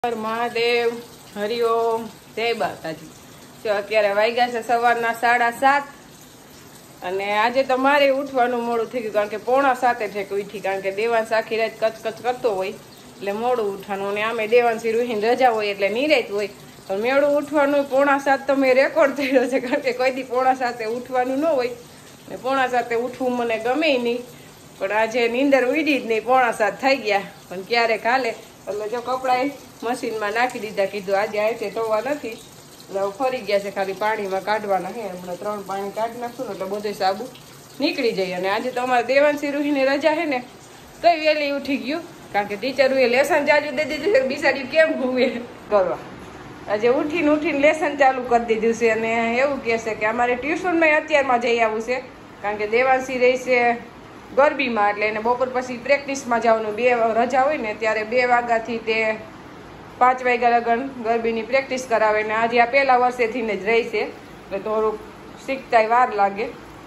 મહાદેવ હરિઓમ જય માતાજી। જો અત્યારે વાગ્યા છે સવારના 7:30 અને આજે તો મારે ઉઠવાનું મોડું થઈ ગયું, કારણ કે 6:45 ઠેક ઉઠી, કારણ કે દેવાંશ આખી રાત કચકચ કરતો હોય એટલે મોડું ઉઠવાનું, અને આમે દેવાંશી રૂહીને રજા હોય એટલે નિરાત હોય, પણ મેળું ઉઠવાનું 6:45 તો મેં રેકોર્ડ થયો છે, કારણ કે કોઈ દી 6:45 ઉઠવાનું ન હોય ને 6:45 ઉઠવું મને ગમે નહીં, પણ આજે નીંદર ઉડી જ નહીં, 6:45 થઈ ગયા, પણ ક્યારેક હાલે। એટલે જો કપડાં મશીનમાં નાખી દીધા, કીધું આજે આયતે ધોવા નથી એટલે ફરી ગયા છે, ખાલી પાણીમાં કાઢવાના છે, હમણાં 3 પાણી કાઢી નાખશું ને એટલે બધું સાબુ નીકળી જાય। અને આજે તો અમારે દેવાંશી રૂહીની રજા છે ને તોય વહેલી ઉઠી ગયું, કારણ કે ટીચરોએ લેસન ચાલુ દઈ દીધું છે, બિસાડ્યું કેમ ઘૂમે કરવા, આજે ઉઠીને લેસન ચાલુ કરી દીધું છે। અને એવું કહે છે કે અમારે ટ્યુશનમાં અત્યારમાં જઈ આવવું છે, કારણ કે દેવાંશી રહી છે ગરબીમાં, એટલે એને બપોર પછી પ્રેક્ટિસમાં જવાનું, 2 રજા હોય ને ત્યારે 2 વાગ્યાથી તે 5 વાગ્યા લગન ગરબીની પ્રેક્ટિસ કરાવે ને આજે આ પહેલા વર્ષેથી જ રહી છે, એટલે થોડુંક શીખતા વાર લાગે।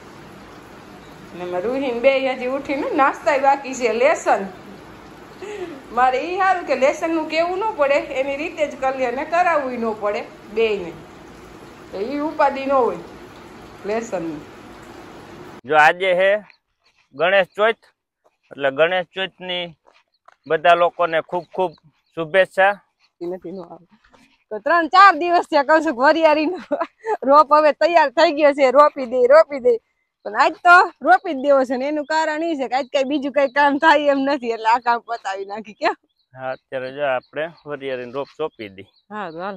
અને રૂહીન બે હજી ઉઠીને નાસ્તા બાકી છે, લેસન મારે એ સારું કે લેસનનું કેવું ન પડે, એની રીતે જ કરી અને કરાવવું ન પડે બેયને, તો એ ઉપાધિ ન હોય લેસનની। જો આજે હે ગણેશ ચોથ, એટલે ગણેશ ચોથની બધા લોકોને ખૂબ ખૂબ શુભેચ્છા। તો 3-4 દિવસ થયા કહું છું વરિયાળીનો રોપ હવે તૈયાર થઈ ગયો છે, રોપી દે, પણ આજ તો રોપી જ દેવો છે ને એનું કારણ એ છે કે આજ કઈ બીજું કઈ કામ થાય એમ નથી, એટલે આ કામ પતાવી નાખી કેમ। હા, અત્યારે જો આપણે વરિયાળીનો રોપ સોંપી દી। હા હાલો,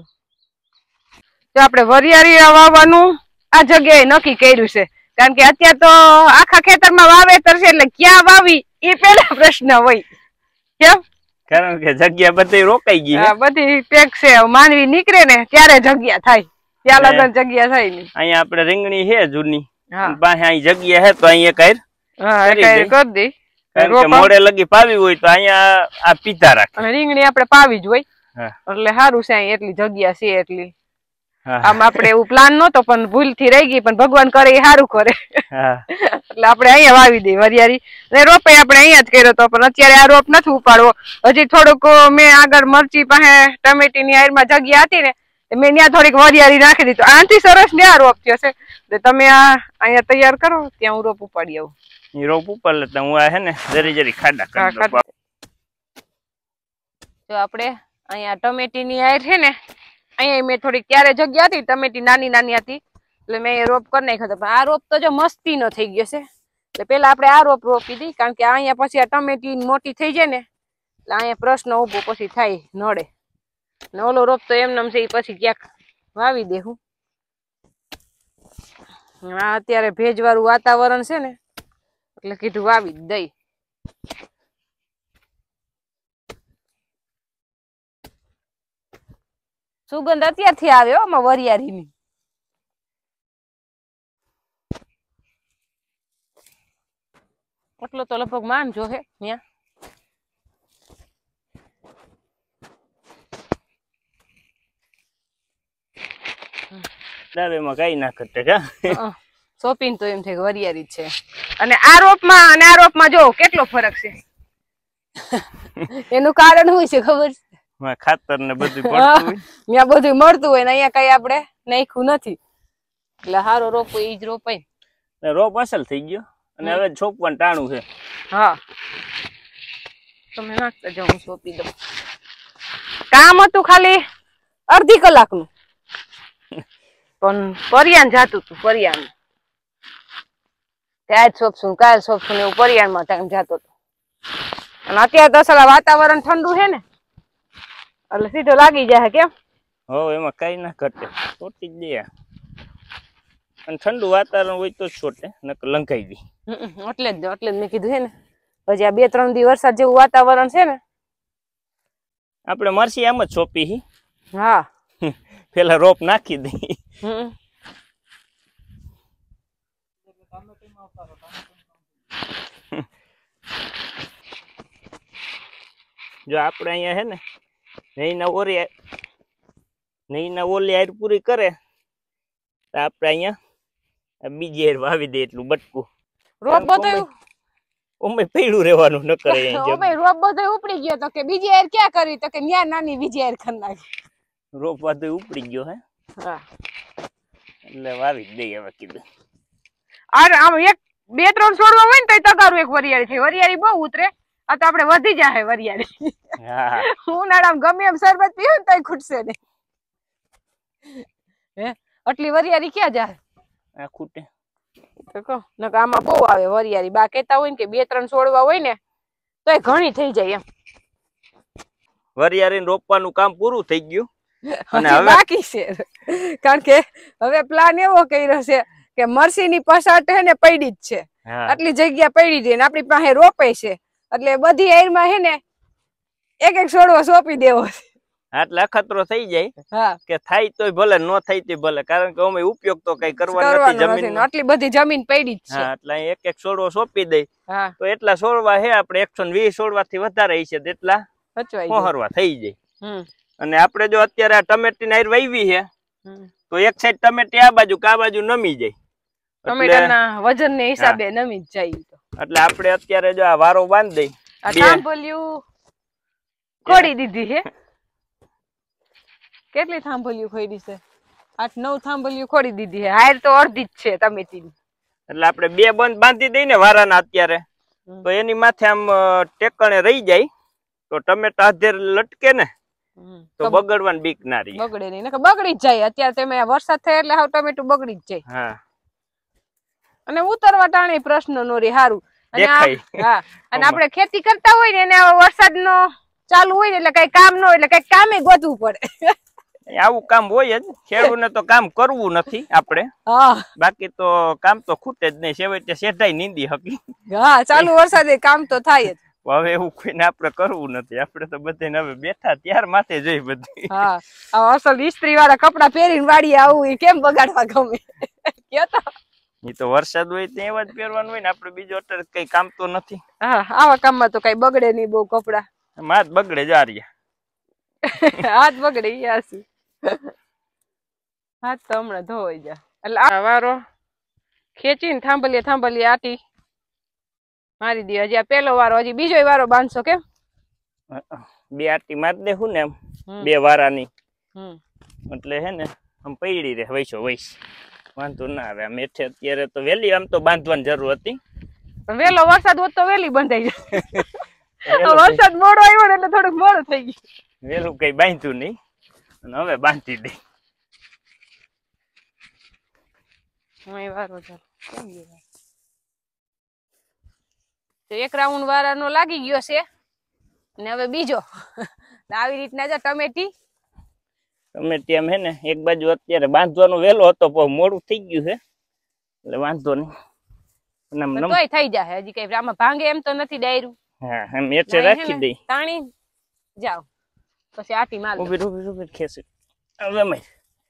તો આપણે વરિયાળી વાવવાનું આ જગ્યાએ નક્કી કર્યું છે, કારણ કે અત્યારે તો આખા ખેતરમાં વાવેતર છે, એટલે ક્યાં વાવી એ પેલા પ્રશ્ન હોય કેમ, કારણ કે જગ્યા બધી રોકાઈ ગઈ, બધી પેક છે, માનવી નીકળે ને ત્યારે જગ્યા થાય, ત્યાં લગન જગ્યા થાય નહીં। અહીંયા આપણે રીંગણી છે જૂની, પાસે અહીં જગ્યા છે તો અહીંયા કરી દે, મોડે લગી પાવી હોય તો અહીંયા આ પીધા રાખે, અને રીંગણી આપણે પાવી જ હોય, એટલે સારું છે અહીં એટલી જગ્યા છે એટલી। આમ આપણે એવું પ્લાન નતો, પણ ભૂલ થી રહી ગઈ, પણ ભગવાન કરે એ સારું કરે, એટલે આપણે અહીંયા વાવી દઈએ વરિયાળી, ને રોપે આપણે અહીંયા જ કર્યો હતો, પણ અત્યારે આ રોપ નથી ઉપાડવો, હજી થોડુંક મેં આગળ મરચી પાસે ટમેટીની આયરમાં જગ્યા હતી ને મેં ત્યાં થોડીક વરિયાળી નાખી દીધું, આનાથી સરસ ને આ રોપ થયો છે, એટલે તમે આ અહીંયા તૈયાર કરો ત્યાં હું રોપ ઉપાડી આવું। રોપ ઉપર લેતા હું આ હે ને જરી ખાડા કરી દઉં। જો આપણે અહીંયા ટમેટીની આયર છે ને, અહીંયા મેં થોડીક ત્યારે જગ્યા હતી, ટમેટી નાની હતી એટલે મેં રોપ કરી નાખ્યો હતો, પણ આ રોપ તો જો મસ્તીનો થઈ ગયો છે, એટલે પેલા આપણે આ રોપ રોપી દી, કારણ કે અહીંયા પછી આ ટમેટી મોટી થઈ જાય ને એટલે અહીંયા પ્રશ્ન ઉભો પછી થાય નડે, ને ઓલો રોપ તો એમનેમ છે એ પછી ક્યાંક વાવી દેવું। આ અત્યારે ભેજવાળું વાતાવરણ છે ને એટલે કીધું વાવી જ દઈ। સુગંધ અત્યારથી આવે આમાં વરિયાળીની, એટલો તો લગભગ માનજો હે ત્યાં દાવેમાં કઈ ના કરતે કા સોપીને તો એમ થાય વરિયાળી જ છે, અને આ રોપમાં અને આ રોપમાં જો કેટલો ફરક છે, એનું કારણ શું છે ખબર છે? ખાતર ને બધું મળતું હોય, ત્યાં બધું મળતું હોય ને અહીંયા કઈ આપણે નાખ્યું નથી, એટલે સારો રોપ હોય ઈ જ રોપાય, રોપ અસલ થઈ ગયો અને હવે છોપવાનું ટાણું છે। હા, તમે નાખતા જાઓ, હું સોંપી દઉં, કામ હતું ખાલી અડધી કલાકનું, પણ પરિયાન જાતું હતું, પરિયાન આજ સોંપશું કાલ સોંપશું એવું પરિયાનમાં ટાઈમ જતો હતો, અને અત્યારે તો અસલ વાતાવરણ ઠંડુ છે ને એટલે સીધો લાગી જાય કેમ। હો, એમાં કઈ ના ઘટે, છોટી જ દે, અને ઠંડુ વાતાવરણ હોય તો જ છોટે, નકર લંકાઈ દે, એટલે જ મેં કીધું છે ને, હજી આ 2-3 દી વરસાદ જેવું વાતાવરણ છે ને, આપણે મરસી આમ જ સોંપી, હા પેલા રોપ નાખી દઈ। જો આપણે અહીંયા હે ને નહીના ઓલી હાર પૂરી કરે તો આપણે અહીંયા બીજી હાર વાવી દે, એટલું બટકું રોપ બતાવ્યું ઓમે પીળું રહેવાનું ન કરે ઓમે રોપ બધો ઉપડી ગયો તો કે બીજી હેર ક્યાં કરી તો કે ન્યા નાની બીજી હેર કરી નાખી રોપ બધો ઉપડી ગયો હે હા એટલે વાવી દઈ હવે કીધું અરે આમ એક બે ત્રણ છોડવા હોય ને તો તગારું એક વરિયાળી છે વરિયાળી બહુ ઉતરે આ તો આપણે વધી જાહે વરિયાળી હા ઉનાળામાં ગમે એમ શરબત પીવું ને તોય ખૂટશે નહીં હે આટલી વરિયાળી ક્યાં જાય આ ખૂટે તો કહો નકર આમાં બહુ આવે વરિયાળી બા કહેતા હોય ને કે બે ત્રણ છોડવા હોય ને તોય ઘણી થઈ જાય એમ વરિયાળી રોપવાનું કામ પૂરું થઈ ગયું અને હવે બાકી છે કારણ કે હવે પ્લાન એવો કર્યો છે કે મરસી ની પસાટ હે ને પડી જ છે આટલી જગ્યા પડી છે ને આપણી પાસે રોપે છે એટલે બધી હેર માં હે ને એક એક છોડવો સોંપી દેવો છે એટલે અખતરો થઈ જાય હા કે થાય તોય ભલે ન થાય તોય ભલે કારણ કે અમે ઉપયોગ તો કઈ કરવા નથી જમીન આટલી બધી જમીન પડી જ છે એટલે એક એક છોડવો સોંપી દઈ તો એટલા છોડવા હે આપણે 120 છોડવા થી વધારે છે તેટલા પહોરવા થઈ જાય અને આપણે જો અત્યારે આ ટમેટી નાર વાવી છે તો એક સાઈડ ટમેટી આ બાજુ કા બાજુ નમી જાય ટમેટાના વજન ને હિસાબે નમી જ જાય એટલે આપણે અત્યારે જો આ વારો બાંધી દઈ આ થાંભલિયું ખોડી દીધી છે કેટલી થાંભલિયું ખોડી છે 8-9 થાંભલિયું ખોડી દીધી છે હાર તો અડધી જ છે ટમેટીની એટલે આપણે બે બંધ બાંધી દઈ ને વારાના અત્યારે તો એની માથે આમ ટેકણે રહી જાય તો ટમેટા હાથે લટકે ને તો બગડવાની બીક ના રહી બગડે નહીં નકર બગડી જ જાય અત્યારે તમે વરસાદ થાય એટલે હાવ ટમેટું બગડી જ જાય હા અને ઉતરવા ટાણે પ્રશ્ન નો રે હારું અને હા અને આપણે ખેતી કરતા હોય ને એને વરસાદ નો ચાલુ હોય ને એટલે કઈ કામ ન હોય એટલે કઈ કામે ગોતવું પડે આવું કામ હોય જ ખેડૂતને તો કામ કરવું નથી આપણે બાકી તો કામ તો ખૂટે જ નહીં છેવટે શેઠાઈ નીંદી હકી હા ચાલુ વરસાદે કામ તો થાય જ હવે એવું કોઈને આપણે કરવું નથી આપણે તો બધાને હવે બેઠા ત્યાર માથે જોઈ બધી હા અસલ ઇસ્ત્રી વાળા કપડા પહેરીને વાડીએ આવું એ કેમ બગાડવા ગમે કેતો ઈ તો વરસાદ હોય તે એવા જ પહેરવાનું હોય ને આપણે બીજો અત્યારે કઈ કામ તો નથી હા આવા કામમાં તો કઈ બગડે નહીં બહુ કપડા હાથ બગડે જા રહ્યા હાથ બગડે યા શું હાથ તો હમણાં ધોવાઈ જા એટલે આ વારો ખેંચીને થાંભલીએ આટી મારી દે હજી આ પેલો વારો હજી બીજો વારો બાંધશો કેમ બે આટી મારી દેવું ને એમ બે વારાની એટલે હે ને આમ પૈડી રે વૈશ વાંધો ના આવે આમ એઠે અત્યારે તો વેલી આમ તો બાંધવાની જરૂર હતી વેલો વરસાદ હોત તો વેલી બંધાઈ જાય વરસાદ મોડો આવ્યો ને એટલે થોડુંક મોડું થઈ ગયું વેલું કઈ બાંધ્યું નહીં અને હવે બાંધી દઈ એક રાઉન્ડ વાળાનો લાગી ગયો છે ને હવે બીજો આવી રીતના જો ટમેટી એમ હે ને એક બાજુ અત્યારે બાંધવાનો વેલો હતો પણ મોડું થઈ ગયું છે એટલે વાંધો નહીં તોય થઈ જાય હજી કઈ આમાં ભાંગે એમ તો નથી ડાયરું હા એમ એટલે રાખી દઈ તાણી જાવ પછી આટી માર ઉભી ખેસી હવે મે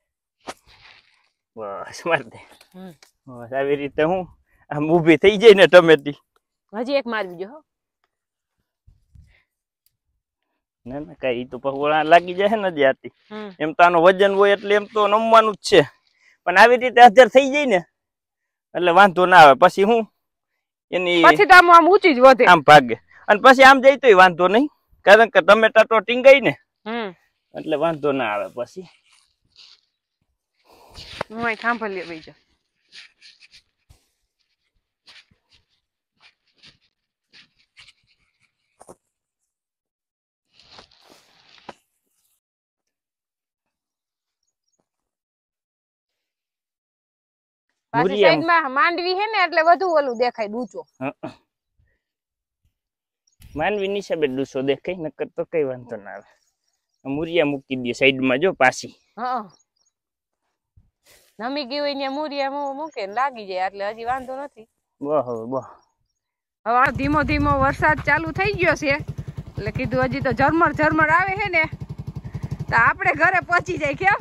બસ માર દે બસ આવી રીતે હું આમ ઊભી થઈ જાય ને ટમેટી હજી એક મારવી જો ના ના કઈ તો પહોળા લાગી જાય ને જાતી એમ તો આનો વજન હોય એટલે એમ તો નમવાનું જ છે પણ આવી રીતે હાજર થઈ જાય ને એટલે વાંધો ના આવે પછી હું એની પછી તો આમ ઊંચી જ વધે આમ ભાગે અને પછી આમ જઈ તોય વાંધો નહીં કારણ કે ટમેટા તો ટીંગાઈ ને એટલે વાંધો ના આવે પછી હું થાંભલીએ બીજો પાછી સાઈડમાં માંડવી હે ને એટલે વધુ ઓલું દેખાય ડૂચો માંડવી ની હિસાબે ડૂચો દેખાય નકર તો કઈ વાંધો ના આવે મુરિયા મૂકી દે સાઈડમાં જો પાછી નમી ગઈ હોય ને મુરિયા મૂકે લાગી જાય એટલે હજી વાંધો નથી બહુ હવે ધીમો ધીમો વરસાદ ચાલુ થઈ ગયો છે એટલે કીધું હજી તો ઝરમર આવે છે ને તો આપણે ઘરે પહોંચી જાય કેમ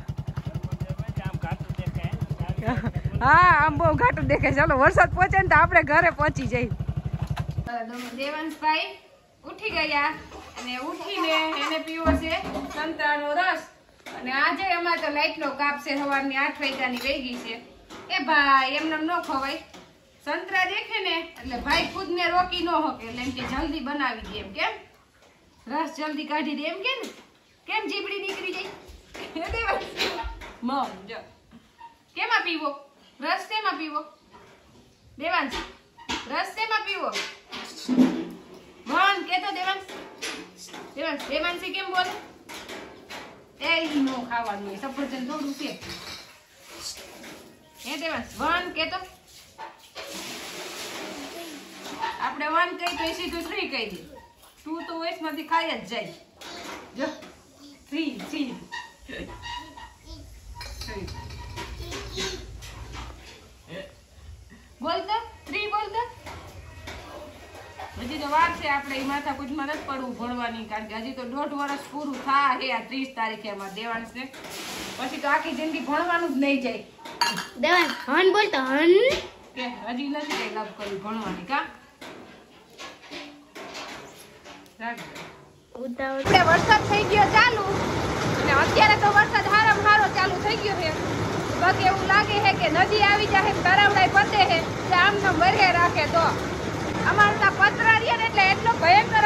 હા આમ બહુ ઘાટું દેખાય ચાલો વરસાદ પહોંચે ને તો આપણે ઘરે પહોંચી જાય દેવાંશભાઈ ઉઠી ગયા અને ઉઠીને એને પીવો છે સંતરાનો રસ અને આજે અમારે તો લાઈટ નો કાપ છે સવારની 8 વાગ્યાની વહી ગઈ છે એ ભાઈ એમને ન ખવાય સંતરા દેખે ને એટલે ભાઈ ખુદ ને રોકી ન હોકે એટલે એમ કે જલ્દી બનાવી દે એમ કેમ રસ જલ્દી કાઢી દે એમ કે ને કેમ જીબડી નીકળી જાય મમ જો કેમાં પીવો રસ શેમાં પીવો દેવાંશ રસ શેમાં પીવો વન કે તો દેવાંશી કેમ બોલે એ નો ખાવાનું સફરજન થોડું છે એ દેવાંશ વન કે તો આપણે વન કહી તો સીધું 3 કહી દે તું તો વેસમાંથી ખાઈ જ જાય જો 3 બોલતો 3 બોલતો હજી તો વાર છે આપણે એ માથાકૂટમાં નથી પડવું ભણવાની કારણ કે હજી તો 1.5 વર્ષ પૂરું થાય આ 30 તારીખે એમાં દેવાંશને પછી તો આખી જિંદગી ભણવાનું જ નહીં જાય દેવાંશ હન બોલતો હન કે હજી નથી કઈ લાભ કર્યું ભણવાની કા વરસાદ થઈ ગયો ચાલુ અને અત્યારે તો વરસાદ હારામાં હારો ચાલુ થઈ ગયો છે બાકી એવું લાગે છે કે નદી આવી જાય તરાવડાઈ પતે છે આમ નામ વરે રાખે તો અમારે ત્યાં પતરા રહ્યા ને એટલે એટલો ભયંકર